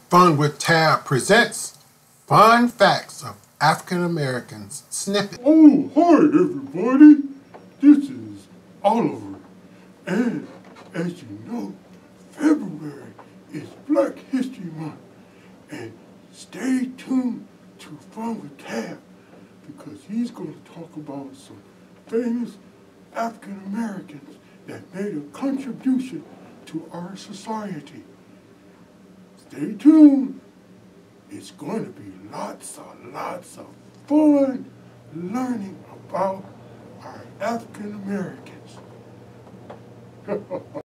Fun with Tab presents Fun Facts of African Americans Snippet. Oh, hi everybody. This is Oliver. And as you know, February is Black History Month. And stay tuned to Fun with Tab because he's going to talk about some famous African Americans that made a contribution to our society. Stay tuned. It's going to be lots of fun learning about our African Americans.